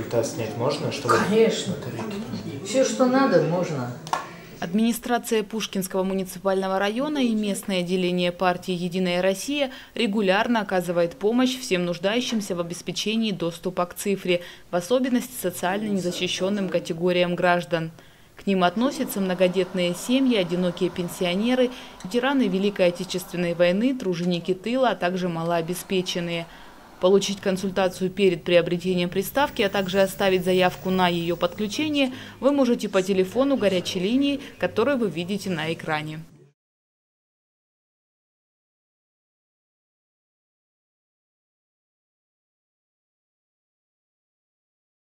счета снять можно? Чтобы... Конечно. Все, что надо, можно. Администрация Пушкинского муниципального района и местное отделение партии «Единая Россия» регулярно оказывает помощь всем нуждающимся в обеспечении доступа к цифре, в особенности социально незащищенным категориям граждан. К ним относятся многодетные семьи, одинокие пенсионеры, ветераны Великой Отечественной войны, труженики тыла, а также малообеспеченные. Получить консультацию перед приобретением приставки, а также оставить заявку на ее подключение вы можете по телефону горячей линии, которую вы видите на экране.